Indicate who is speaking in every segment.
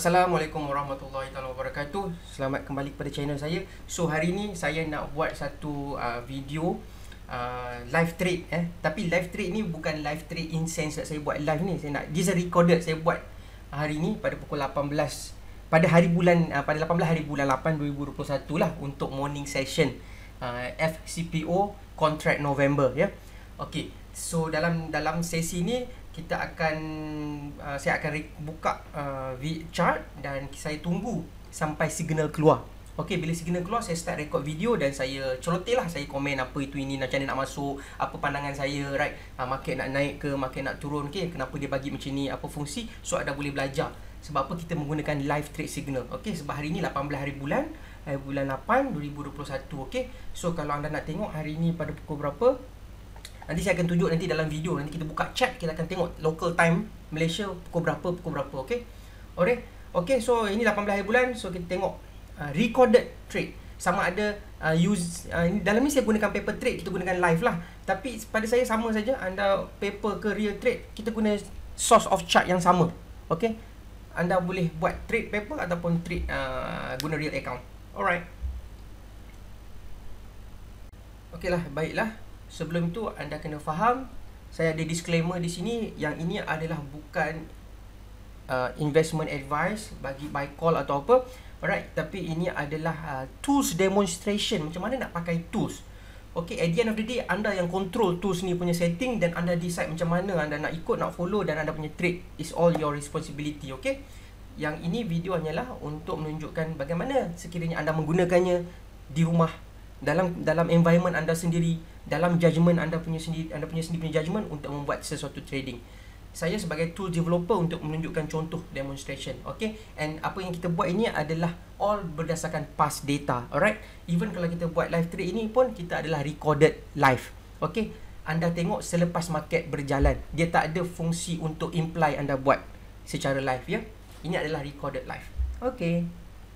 Speaker 1: Assalamualaikum warahmatullahi wabarakatuh. Selamat kembali kepada channel saya. So hari ni saya nak buat satu video live trade Tapi live trade ni bukan live trade in sense that saya buat live ni. Saya nak this is recorded, saya buat hari ni pada pukul 18 pada 18 hari bulan 8 2021 lah untuk morning session FCPO contract November ya. Okey. So dalam sesi ni kita akan saya akan buka chart dan saya tunggu sampai signal keluar. Okey, bila signal keluar saya start record video dan saya celoteh lah, saya komen apa itu ini, macam mana nak masuk, apa pandangan saya, right, market nak naik ke, market nak turun, okey, kenapa dia bagi macam ni, apa fungsi, so anda boleh belajar sebab apa kita menggunakan live trade signal. Okey, sebab hari ni 18 hari bulan 8 2021. okey. So kalau anda nak tengok hari ni pada pukul berapa, nanti saya akan tunjuk nanti dalam video. Nanti kita buka chat, kita akan tengok local time Malaysia pukul berapa, okey. Alright. Okey, so ini 18 hari bulan, so kita tengok recorded trade. Sama ada dalam ni saya gunakan paper trade, kita gunakan live lah. Tapi pada saya sama saja, anda paper ke real trade, kita guna source of chart yang sama. Okey. Anda boleh buat trade paper ataupun trade guna real account. Alright. Okeylah, baiklah. Sebelum itu anda kena faham, saya ada disclaimer di sini, yang ini adalah bukan investment advice bagi buy call atau apa. Alright, tapi ini adalah tools demonstration, macam mana nak pakai tools. Okay, at the end of the day, anda yang control tools ni punya setting dan anda decide macam mana anda nak ikut, nak follow dan anda punya trade. It's all your responsibility, okay. Yang ini video hanyalah untuk menunjukkan bagaimana sekiranya anda menggunakannya di rumah, dalam environment anda sendiri, dalam judgement anda punya sendiri punya judgement untuk membuat sesuatu trading. Saya sebagai tool developer untuk menunjukkan contoh demonstration, okay. And apa yang kita buat ini adalah all berdasarkan past data, alright. Even kalau kita buat live trade ini pun kita adalah recorded live, okay. Anda tengok selepas market berjalan, dia tak ada fungsi untuk imply anda buat secara live ya. Ini adalah recorded live, okay.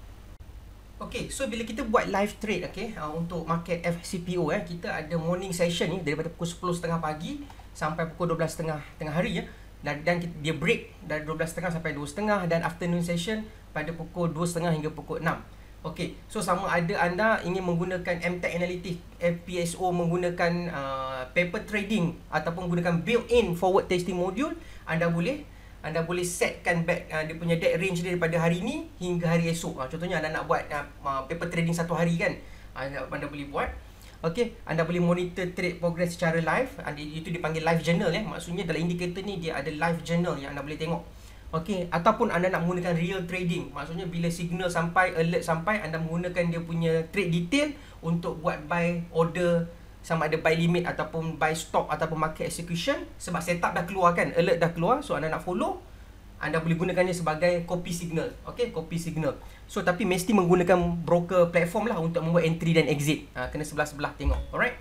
Speaker 1: Okay, so bila kita buat live trade, okay, untuk market FCPO kita ada morning session ni daripada pukul 10.30 pagi sampai pukul 12.30 tengah hari ya. Dan dia break dari 12.30 sampai 2.30 dan afternoon session pada pukul 2.30 hingga pukul 6. Okay, so sama ada anda ingin menggunakan MTech Analytics, FPSO, menggunakan paper trading ataupun menggunakan built-in forward testing module, anda boleh setkan back dia punya dead range dia daripada hari ni hingga hari esok. Contohnya anda nak buat paper trading satu hari kan, anda boleh buat. Okey, anda boleh monitor trade progress secara live. Itu dipanggil live journal ya. Maksudnya dalam indikator ni dia ada live journal yang anda boleh tengok. Okey, ataupun anda nak menggunakan real trading. Maksudnya bila signal sampai, alert sampai, anda menggunakan dia punya trade detail untuk buat buy order, sama ada buy limit ataupun buy stop ataupun market execution. Sebab setup dah keluar kan, alert dah keluar, so anda nak follow, anda boleh gunakannya sebagai copy signal. Okey, copy signal. So tapi mesti menggunakan broker platform lah untuk membuat entry dan exit. Kena sebelah-sebelah tengok. Alright.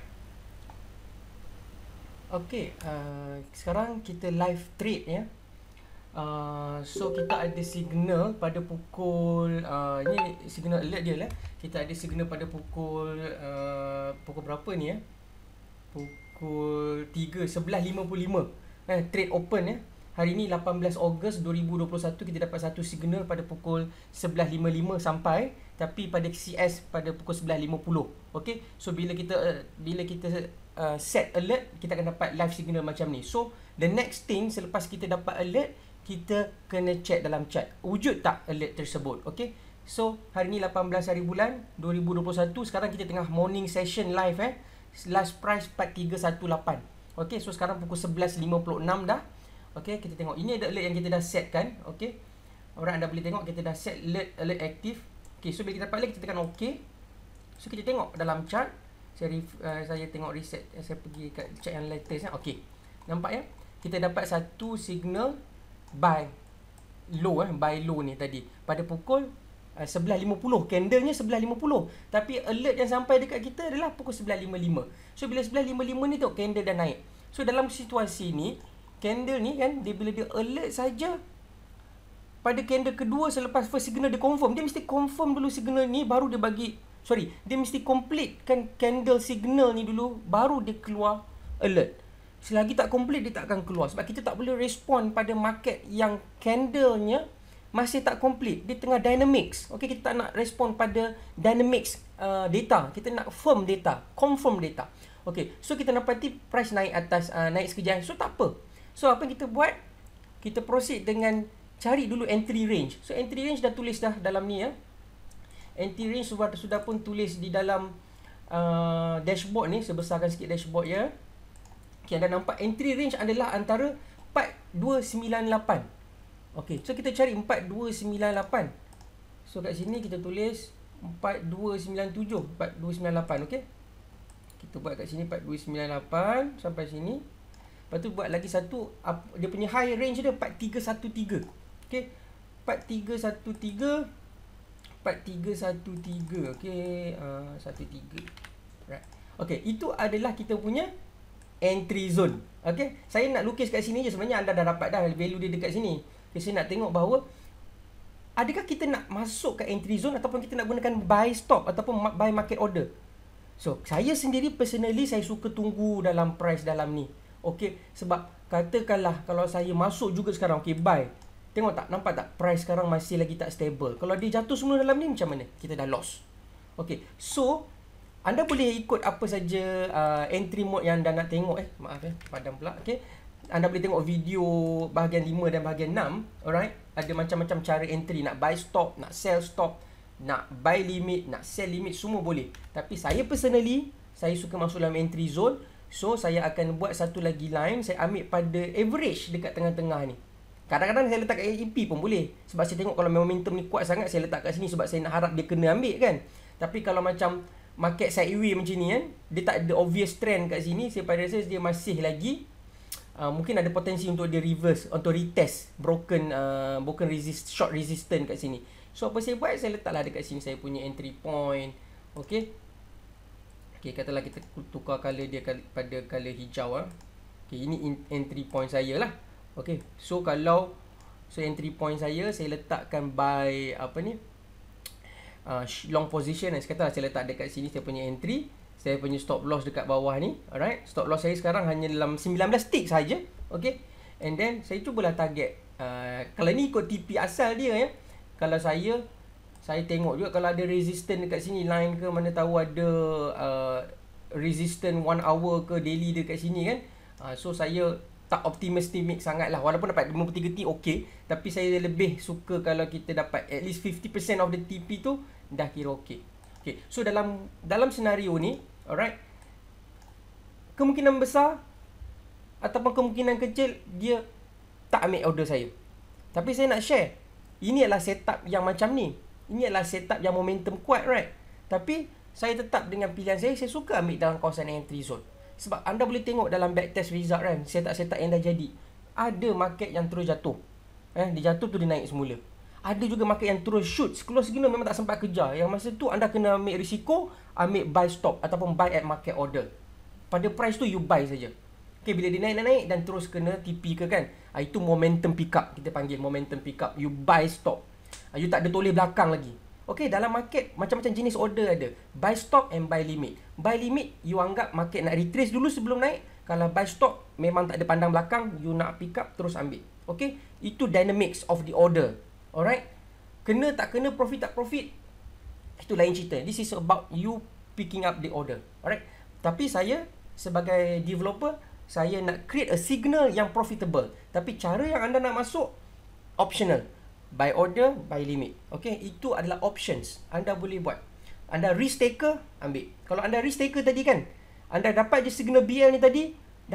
Speaker 1: Okey, sekarang kita live trade ya. So kita ada signal pada pukul ini signal alert dia lah. Kita ada signal pada pukul berapa ni ya? Pukul 3:11.55. Trade open ya. Hari ni 18 Ogos 2021 kita dapat satu signal pada pukul 11.55 sampai, tapi pada CS pada pukul 11.50. Okey. So bila kita set alert, kita akan dapat live signal macam ni. So the next thing selepas kita dapat alert, kita kena check dalam chart wujud tak alert tersebut. Okey. So hari ni 18 hari bulan 2021, sekarang kita tengah morning session live last price 4318. Okey, so sekarang pukul 11.56 dah. Okey, kita tengok ini ada alert yang kita dah set kan. Okey. Orang anda boleh tengok kita dah set alert aktif. Okey, so bila kita dapat alert, kita tekan okey. So kita tengok dalam chart. Saya tengok reset, saya pergi kat chart yang latest ya. Okey. Nampak ya? Kita dapat satu signal buy low buy low ni tadi pada pukul 11.50. Candlenya 11.50. Tapi alert yang sampai dekat kita adalah pukul 11.55. So bila 11.55 ni tengok candle dah naik. So dalam situasi ni, candle ni kan, bila dia alert saja pada candle kedua selepas first signal dia confirm, dia mesti confirm dulu signal ni baru dia dia mesti complete kan candle signal ni dulu baru dia keluar alert. Selagi tak complete dia tak akan keluar, sebab kita tak boleh respon pada market yang candlenya masih tak complete. Dia tengah dynamics. Okay, kita tak nak respon pada dynamics data. Kita nak firm data, confirm data. Okay, so kita dapati price naik atas, naik sekejap. So tak apa. So apa yang kita buat? Kita proceed dengan cari dulu entry range. So entry range dah tulis dah dalam ni ya. Entry range sudah pun tulis di dalam dashboard ni. Sebesarkan sikit dashboard ya. Okay, anda nampak entry range adalah antara 4298. Okay, so kita cari 4298. So kat sini kita tulis 4297, 4298, okay. Kita buat kat sini 4298 sampai sini. Lepas tu buat lagi satu, dia punya high range dia 4313. Okay, 4313, 4313, okay, 13. Right. Okay, itu adalah kita punya entry zone. Okay, saya nak lukis kat sini je. Sebenarnya anda dah dapat dah value dia dekat sini. Okay, saya nak tengok bahawa adakah kita nak masuk ke entry zone ataupun kita nak gunakan buy stop ataupun buy market order. So, saya sendiri personally saya suka tunggu dalam price dalam ni. Okay, sebab katakanlah kalau saya masuk juga sekarang, okay, buy. Tengok tak, nampak tak price sekarang masih lagi tak stable. Kalau dia jatuh semua dalam ni macam mana? Kita dah lost. Okay, so anda boleh ikut apa saja entry mode yang anda nak tengok. Maaf padam pula. Okay, anda boleh tengok video bahagian 5 dan bahagian 6. Alright, ada macam-macam cara entry. Nak buy stop, nak sell stop, nak buy limit, nak sell limit, semua boleh. Tapi saya personally, saya suka masuk dalam entry zone. So, saya akan buat satu lagi line. Saya ambil pada average dekat tengah-tengah ni. Kadang-kadang saya letak kat AEP pun boleh. Sebab saya tengok kalau momentum ni kuat sangat, saya letak kat sini sebab saya nak harap dia kena ambil kan. Tapi kalau macam market sideway macam ni kan, dia tak ada obvious trend kat sini, saya pada rasa dia masih lagi mungkin ada potensi untuk dia reverse, untuk retest broken short resistance kat sini. So apa saya buat, saya letaklah dekat sini saya punya entry point. Okay, okay, katalah kita tukar color dia pada color hijau Okay, ini entry point saya lah. Okay, so kalau entry point saya letakkan by apa ni, long position. Katalah saya letak dekat sini saya punya entry, saya punya stop loss dekat bawah ni. Alright, stop loss saya sekarang hanya dalam 19 tick saja. Okay, and then saya cubalah target. Kalau ni ikut TP asal dia ya. Kalau saya tengok juga kalau ada resistance dekat sini line ke, mana tahu ada resistance 1 hour ke daily dekat sini kan. So saya tak optimistic sangat lah. Walaupun dapat 53 tick okay, tapi saya lebih suka kalau kita dapat at least 50% of the TP tu dah kira okay. Okay, so dalam senario ni, alright, kemungkinan besar ataupun kemungkinan kecil dia tak ambil order saya. Tapi saya nak share, ini adalah setup yang macam ni. Ini adalah setup yang momentum kuat, right? Tapi saya tetap dengan pilihan saya suka ambil dalam kawasan entry zone. Sebab anda boleh tengok dalam backtest result kan, setup-setup yang dah jadi. Ada market yang terus jatuh. Dia jatuh tu dia naik semula. Ada juga market yang terus shoot. Close gila memang tak sempat kejar. Yang masa tu anda kena ambil risiko, ambil buy stop ataupun buy at market order. Pada price tu you buy saja. Okay, bila dia naik dan terus kena TP ke kan. Itu momentum pick up. Kita panggil momentum pick up. You buy stop. You tak ada toleh belakang lagi. Okay, dalam market macam-macam jenis order ada. Buy stop and buy limit. Buy limit, you anggap market nak retrace dulu sebelum naik. Kalau buy stop, memang tak ada pandang belakang, you nak pick up, terus ambil. Okay, itu dynamics of the order. Alright, kena tak kena, profit tak profit, itu lain cerita. This is about you picking up the order. Alright, tapi saya sebagai developer, saya nak create a signal yang profitable. Tapi cara yang anda nak masuk, optional. Buy order, buy limit. Okay, itu adalah options. Anda boleh buat. Anda risk taker, ambil. Kalau anda risk taker tadi kan, anda dapat je signal BL ni tadi,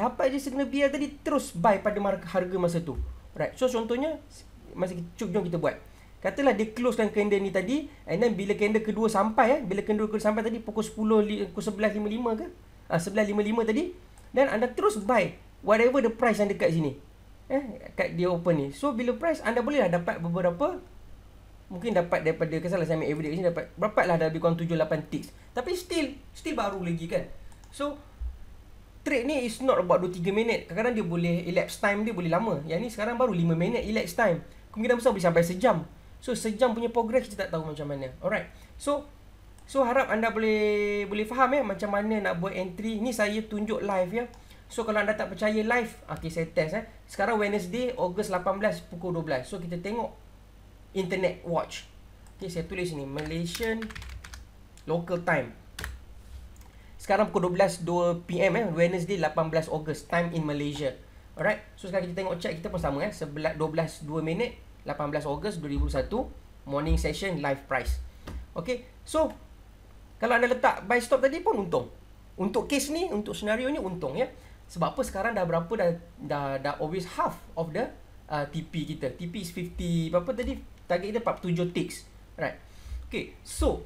Speaker 1: terus buy pada harga masa tu. Right, so contohnya, jom kita buat. Katalah dia closekan candle ni tadi, and then bila candle kedua sampai, bila candle kedua sampai tadi pukul 10, pukul 11.55 ke? 11.55 tadi, dan anda terus buy whatever the price yang dekat sini. Kat dia open ni. So bila price anda boleh lah dapat beberapa, mungkin dapat daripada, kesalah saya ambil average ni, dapat berapa lah, dah lebih kurang 7-8 ticks. Tapi still baru lagi kan. So trade ni is not about 2-3 minit. Kadang-kadang dia boleh, elapsed time dia boleh lama. Yang ni sekarang baru 5 minit elapsed time. Kemungkinan besar boleh sampai sejam. So sejam punya progress kita tak tahu macam mana. Alright, so harap anda boleh faham macam mana nak buat entry. Ni saya tunjuk live ya. So kalau anda tak percaya live, okay, saya test Sekarang Wednesday, Ogos 18 pukul 12. So kita tengok internet watch. Okay, saya tulis ni Malaysian local time. Sekarang pukul 12.02 PM Wednesday 18 Ogos time in Malaysia. Alright. So sekarang kita tengok chart kita pun sama 12.02 minit 18 Ogos 2021 morning session live price. Okay. So kalau anda letak buy stop tadi pun untung. Untuk case ni, untuk senario ni untung ya. Sebab apa sekarang dah berapa dah always half of the TP kita. TP is 50 berapa tadi? Target kita 47 ticks. Right. Okay. So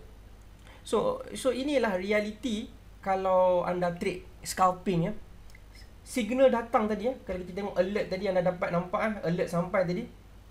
Speaker 1: inilah reality kalau anda trade scalping ya. Signal datang tadi ya. Kalau kita tengok alert tadi anda dapat nampak alert sampai tadi.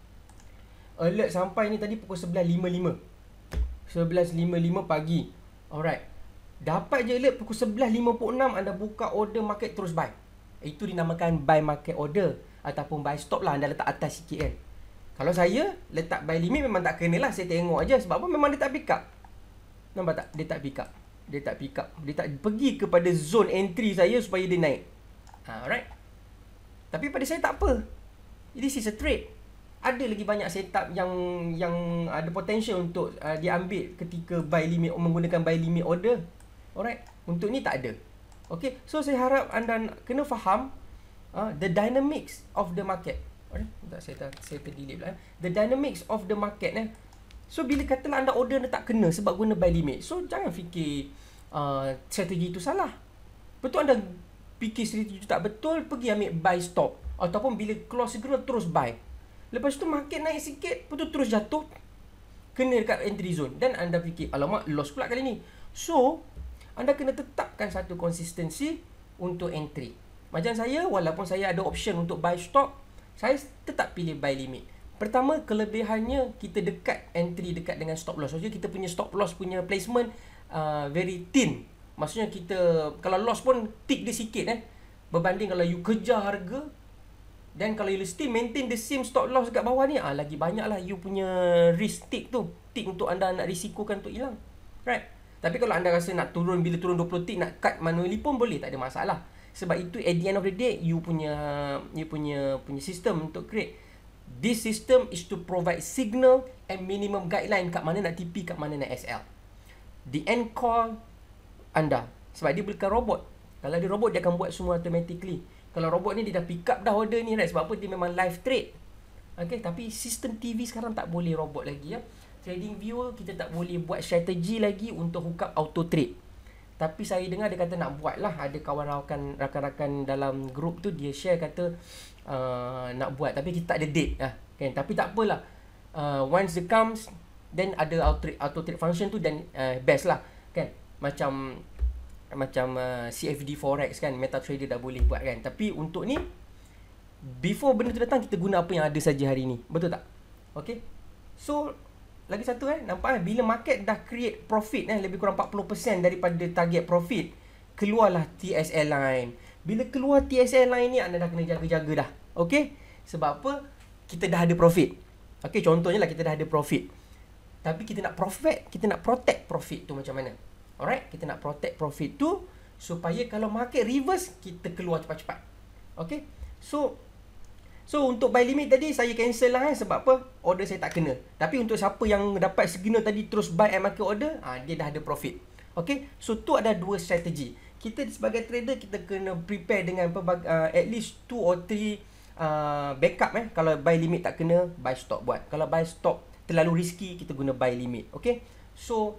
Speaker 1: Alert sampai ni tadi pukul 11.55. 11.55 pagi. Alright. Dapat je alert pukul 11.56 anda buka order market terus buy. Itu dinamakan buy market order ataupun buy stop lah, anda letak atas sikit kan. Kalau saya letak buy limit memang tak kena lah, saya tengok aja sebab apa memang dia tak pick up. Nampak tak? Dia tak pick up. Dia tak pick up. Dia tak pergi kepada zone entry saya supaya dia naik. Alright. Tapi pada saya tak apa. This is a trade. Ada lagi banyak setup yang ada potential untuk diambil ketika buy limit menggunakan buy limit order. Alright. Untuk ni tak ada. Okay. So saya harap anda kena faham the dynamics of the market. Alright. Saya terdelete pula. The dynamics of the market So bila katalah anda order anda tak kena sebab guna buy limit, so jangan fikir strategi itu salah. Betul anda fikir strategi itu tak betul, pergi ambil buy stop ataupun bila close signal terus buy. Lepas tu market naik sikit, betul terus jatuh, kena dekat entry zone dan anda fikir alamak loss pula kali ni. So anda kena tetapkan satu konsistensi untuk entry. Macam saya, walaupun saya ada option untuk buy stop, saya tetap pilih buy limit. Pertama, kelebihannya kita dekat entry dekat dengan stop loss. Maksudnya kita punya stop loss punya placement very thin. Maksudnya kita kalau loss pun tick dia sikit berbanding kalau you kejar harga dan kalau you still maintain the same stop loss dekat bawah ni, lagi banyak lah you punya risk tick tu. Tick untuk anda nak risikokan untuk hilang. Right? Tapi kalau anda rasa nak turun, bila turun 20 tick nak cut manually pun boleh, tak ada masalah. Sebab itu at the end of the day you punya sistem untuk create. This system is to provide signal and minimum guideline kat mana nak TP, kat mana nak SL. The end call anda. Sebab dia bukan robot. Kalau dia robot dia akan buat semua automatically. Kalau robot ni dia dah pick up dah order ni, right? Sebab apa? Dia memang live trade. Okay, tapi sistem TV sekarang tak boleh robot lagi ya. Trading viewer kita tak boleh buat strategi lagi untuk hook up auto trade. Tapi saya dengar dia kata nak buat lah. Ada kawan rakan-rakan dalam group tu dia share kata nak buat, tapi kita tak ada date lah kan. Tapi tak apalah, once it comes then ada auto trade function tu dan best lah kan. Macam CFD Forex kan, MetaTrader dah boleh buat kan. Tapi untuk ni before benda tu datang kita guna apa yang ada saja hari ni. Betul tak? Okay. So lagi satu nampak bila market dah create profit lebih kurang 40% daripada target profit, keluarlah TSL line. Bila keluar TSL line ni anda dah kena jaga-jaga dah. Okey? Sebab apa? Kita dah ada profit. Okey, contohnya lah kita dah ada profit. Tapi kita nak protect profit tu macam mana? Alright, kita nak protect profit tu supaya kalau market reverse kita keluar cepat-cepat. Okey? So untuk buy limit tadi saya cancel lah sebab apa? Order saya tak kena. Tapi untuk siapa yang dapat signal tadi terus buy at market order, dia dah ada profit. Okay, so tu ada dua strategi. Kita sebagai trader kita kena prepare dengan at least 2 or 3 backup Kalau buy limit tak kena, buy stop buat. Kalau buy stop terlalu risky, kita guna buy limit. Okay, so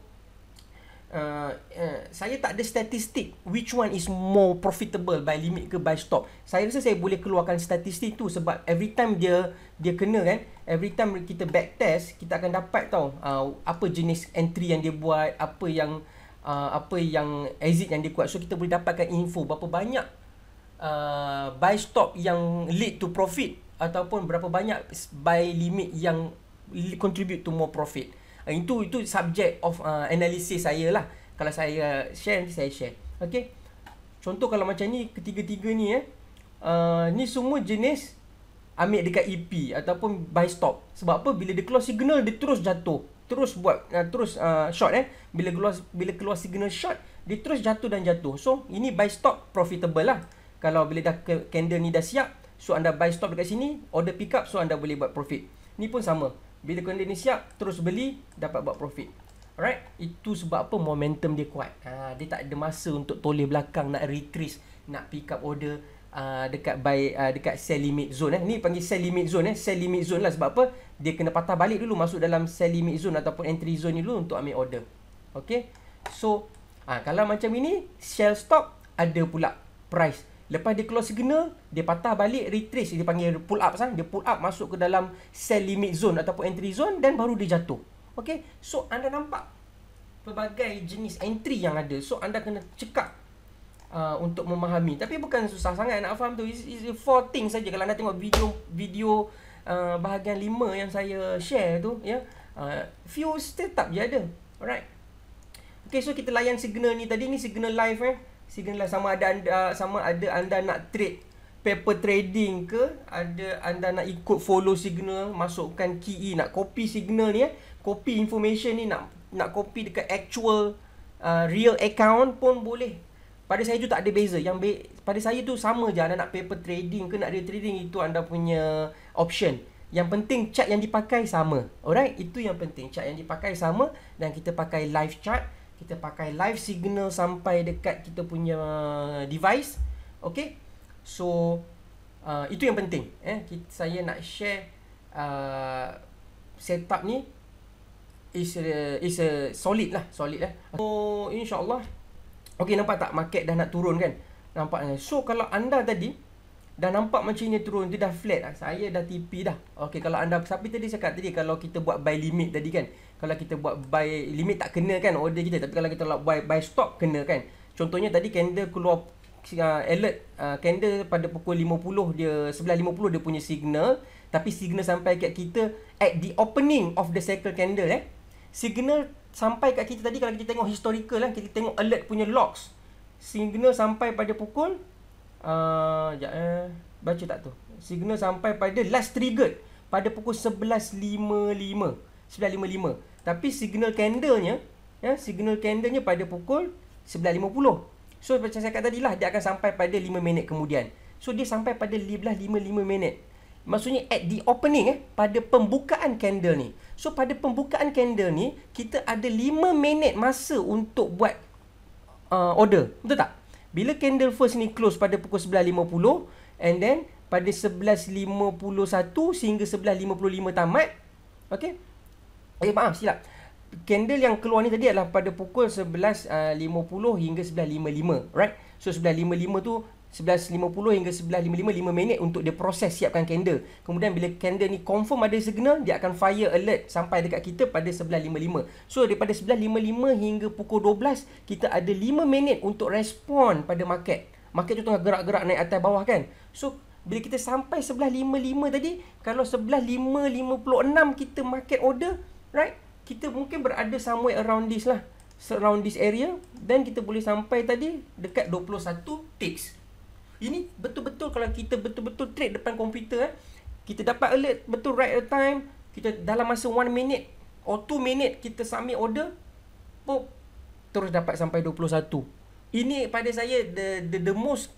Speaker 1: saya tak ada statistik which one is more profitable, buy limit ke buy stop. Saya rasa saya boleh keluarkan statistik tu sebab every time dia kena kan, every time kita back test kita akan dapat tahu apa jenis entry yang dia buat, apa yang exit yang dia buat. So kita boleh dapatkan info berapa banyak buy stop yang lead to profit ataupun berapa banyak buy limit yang contribute to more profit. Itu subject of analysis saya lah. Kalau saya share, nanti saya share. Okay. Contoh kalau macam ni, ketiga-tiga ni ni semua jenis ambil dekat EP ataupun buy stop. Sebab apa? Bila dia keluar signal, dia terus jatuh. Terus buat short Bila keluar signal short, dia terus jatuh dan jatuh. So ini buy stop profitable lah. Kalau bila dah candle ni dah siap, so anda buy stop dekat sini, order pick up, so anda boleh buat profit. Ni pun sama. Bila candle ni siap, terus beli, dapat buat profit. Alright, itu sebab apa momentum dia kuat. Dia tak ada masa untuk toleh belakang, nak retrace, nak pick up order dekat sell limit zone. Ni panggil sell limit zone. Sell limit zone lah, sebab apa? Dia kena patah balik dulu, masuk dalam sell limit zone ataupun entry zone ni dulu untuk ambil order. Okay, so kalau macam ini, sell stop, ada pula price. Lepas dia close signal, dia patah balik, retrace, dia panggil pull up. Dia pull up masuk ke dalam sell limit zone ataupun entry zone, dan baru dia jatuh. Okay, so anda nampak pelbagai jenis entry yang ada. So anda kena cekap untuk memahami. Tapi bukan susah sangat nak faham tu. It's 4 things saja. Kalau anda tengok video bahagian 5 yang saya share tu, ya, few setup je ada. Alright. Okay, so kita layan signal ni tadi. Ni signal live signal live. Sama ada anda nak trade paper trading ke, ada anda nak ikut follow signal, masukkan key nak copy signal ni, copy information ni, nak copy dekat actual real account pun boleh. Pada saya tu tak ada beza. Pada saya tu sama je. Anda nak paper trading ke nak real trading, itu anda punya option. Yang penting chart yang dipakai sama. Alright, itu yang penting. Chart yang dipakai sama, dan kita pakai live chart, kita pakai live signal sampai dekat kita punya device. Okay, so itu yang penting. Saya nak share setup ni is a solid lah. So insyaAllah. Okay, nampak tak market dah nak turun kan? Nampak. So kalau anda tadi dah nampak macam ni turun, dia dah flat, saya dah TP dah. Okay, kalau anda, tapi tadi cakap tadi, kalau kita buat buy limit tadi kan, kalau kita buat buy limit tak kena kan order kita. Tapi kalau kita buy stop, kena kan. Contohnya tadi candle keluar alert, candle pada pukul 50, dia 11.50 dia punya signal, tapi signal sampai kat kita at the opening of the cycle candle. Signal sampai kat kita tadi, kalau kita tengok historical kita tengok alert punya logs, signal sampai pada pukul baca tak tu, signal sampai pada last triggered pada pukul 11.55, tapi signal candlenya signal candlenya pada pukul 11.50. So macam saya kata tadi lah, dia akan sampai pada 5 minit kemudian. So dia sampai pada 11.55 minit. Maksudnya at the opening pada pembukaan candle ni. So pada pembukaan candle ni, kita ada 5 minit masa untuk buat order. Betul tak? Bila candle first ni close pada pukul 11.50, and then pada 11.51 sehingga 11.55 tamat. Okay, maaf silap. Candle yang keluar ni tadi adalah pada pukul 11.50 hingga 11.55, right? So 11.55 tu 11.50 hingga 11.55, 5 minit untuk dia proses siapkan candle. Kemudian bila candle ni confirm ada signal, dia akan fire alert sampai dekat kita pada 11.55. So daripada 11.55 hingga pukul 12, kita ada 5 minit untuk respon pada market. Market tu tengah gerak-gerak naik atas bawah kan. So bila kita sampai 11.55 tadi, kalau 11.56 kita market order, right? Kita mungkin berada somewhere around this lah, surround this area, dan kita boleh sampai tadi dekat 21 ticks. Ini betul-betul kalau kita betul-betul trade depan komputer, kita dapat alert betul right at time, kita dalam masa 1 minute or 2 minute kita submit order, pop, terus dapat sampai 21. Ini pada saya the most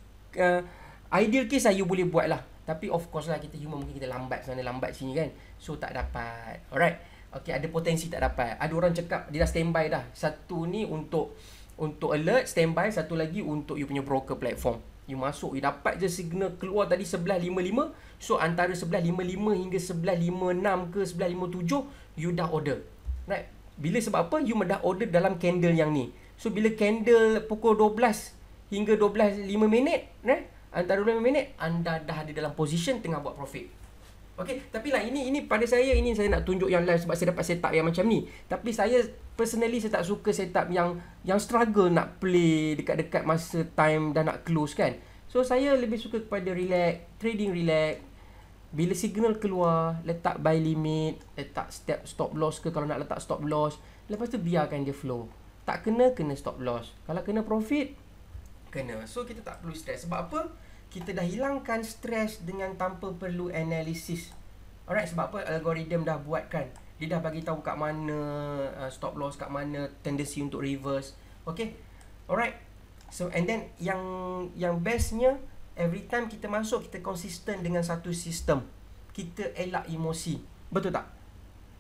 Speaker 1: ideal case saya boleh buat lah. Tapi of course lah, kita human, mungkin kita lambat sana lambat sini kan, so tak dapat. Alright, okay, ada potensi tak dapat. Ada orang cakap dia dah standby dah. Satu ni untuk alert standby, satu lagi untuk you punya broker platform. You masuk, you dapat je signal keluar tadi 11.55. So antara 11.55 hingga 11.56 ke 11.57 you dah order. Right? Bila sebab apa? You dah order dalam candle yang ni. So bila candle pukul 12 hingga 12.5 minit, right? Antara 25 minit anda dah ada dalam position tengah buat profit. Okay, tapi lah ini pada saya, ini saya nak tunjuk yang live sebab saya dapat setup yang macam ni. Tapi saya personally saya tak suka setup yang struggle nak play dekat-dekat masa time dah nak close kan. So saya lebih suka kepada relax, trading relax. Bila signal keluar, letak buy limit, letak stop loss ke kalau nak letak stop loss. Lepas tu biarkan dia flow. Tak kena stop loss. Kalau kena profit, kena. So kita tak perlu stress. Sebab apa? Kita dah hilangkan stres dengan tanpa perlu analisis. Alright, sebab apa? Algoritma dah buatkan. Dia dah bagi tahu kat mana stop loss, kat mana tendency untuk reverse. Okay? Alright. So and then yang bestnya, every time kita masuk, kita konsisten dengan satu sistem. Kita elak emosi. Betul tak?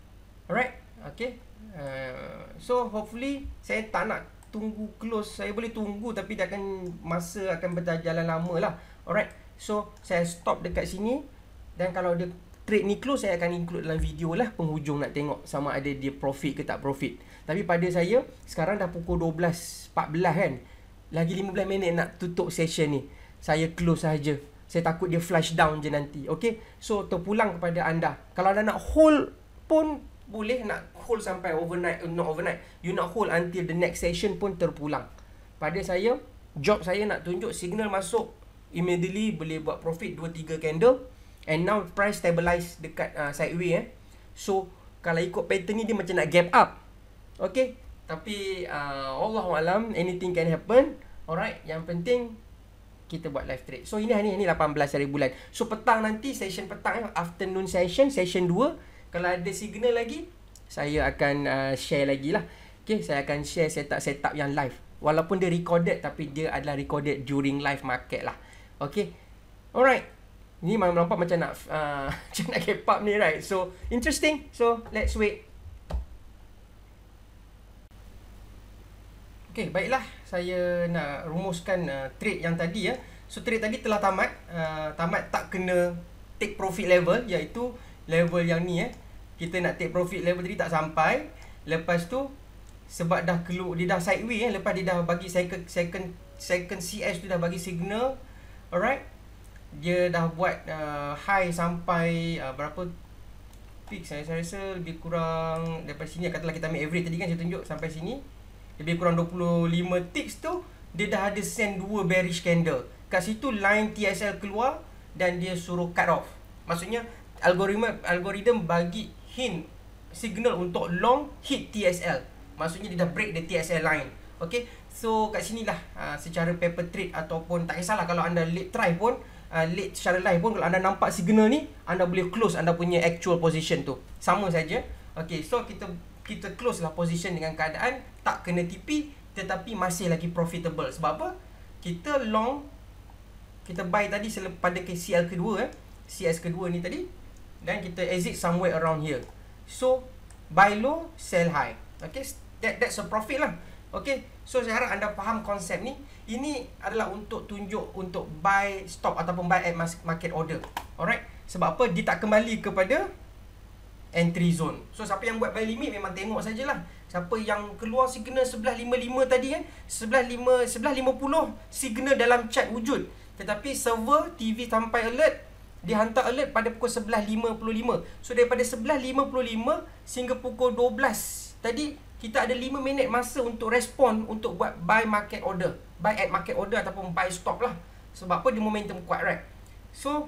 Speaker 1: Alright, okay. So hopefully saya tak nak tunggu close. Saya boleh tunggu tapi dia akan masa akan berjalan lama lah. Alright, so saya stop dekat sini. Dan kalau dia trade ni close, saya akan include dalam video lah penghujung nak tengok sama ada dia profit ke tak profit. Tapi pada saya sekarang dah pukul 12.14 kan, lagi 15 minit nak tutup session ni. Saya close saja. Saya takut dia flash down je nanti. Okay, so terpulang kepada anda. Kalau anda nak hold pun boleh, nak hold sampai overnight, not overnight, you nak hold until the next session pun terpulang. Pada saya, job saya nak tunjuk signal masuk immediately boleh buat profit 2-3 candle. And now price stabilize dekat sideway So kalau ikut pattern ni dia macam nak gap up. Okay, tapi Allahualam, anything can happen. Alright, yang penting kita buat live trade. So ini hari ni 18 hari bulan. So petang nanti, session petang, afternoon session 2. Kalau ada signal lagi, saya akan share lagi lah. Okay, saya akan share setup yang live. Walaupun dia recorded, tapi dia adalah recorded during live market lah. Okay, alright. Ni nampak macam nak macam nak gap up ni, right? So interesting. So let's wait. Okay, baiklah, saya nak rumuskan trade yang tadi ya. So trade tadi telah tamat. Tamat tak kena take profit level, iaitu level yang ni Kita nak take profit level tadi tak sampai. Lepas tu sebab dah keluar, dia dah sideway lepas dia dah bagi second CS tu dah bagi signal. Alright. Dia dah buat high sampai berapa peak, saya rasa lebih kurang daripada sini. Katalah kita ambil average tadi kan, saya tunjuk sampai sini lebih kurang 25 ticks tu. Dia dah ada send 2 bearish candle. Kat situ line TSL keluar dan dia suruh cut off. Maksudnya algoritma bagi hint signal untuk long hit TSL. Maksudnya dia dah break the TSL line. Okay, so kat sinilah secara paper trade ataupun tak kisahlah kalau anda late try pun, late secara live pun, kalau anda nampak signal ni, anda boleh close anda punya actual position tu. Sama saja. Okay, so kita close lah position dengan keadaan tak kena TP tetapi masih lagi profitable. Sebab apa? Kita long, kita buy tadi pada CL kedua CS kedua ni tadi, dan kita exit somewhere around here. So buy low, sell high. Okay, that's a profit lah. Okay, so saya harap anda faham konsep ni. Ini adalah untuk tunjuk untuk buy stop ataupun buy at market order. Alright, sebab apa? Dia tak kembali kepada entry zone. So siapa yang buat buy limit memang tengok sajalah. Siapa yang keluar signal 11.55 tadi 11.50 signal dalam chart wujud. Tetapi server TV sampai alert, dia hantar alert pada pukul 11.55. So daripada 11.55 sehingga pukul 12 tadi, kita ada 5 minit masa untuk respon untuk buat buy market order, buy at market order ataupun buy stop lah. Sebab apa? Dia momentum kuat, right? So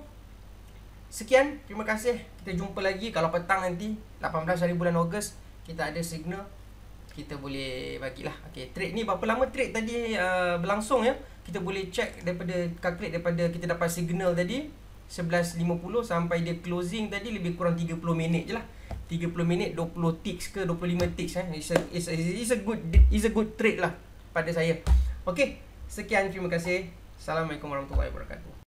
Speaker 1: sekian, terima kasih. Kita jumpa lagi kalau petang nanti 18 hari bulan Ogos kita ada signal, kita boleh bagilah. Okay, trade ni berapa lama trade tadi berlangsung kita boleh check daripada calculate daripada kita dapat signal tadi 11.50 sampai dia closing tadi lebih kurang 30 minit je lah. 30 minit 20 ticks ke 25 ticks It's a good trade lah pada saya. Okay, sekian, terima kasih. Assalamualaikum warahmatullahi wabarakatuh.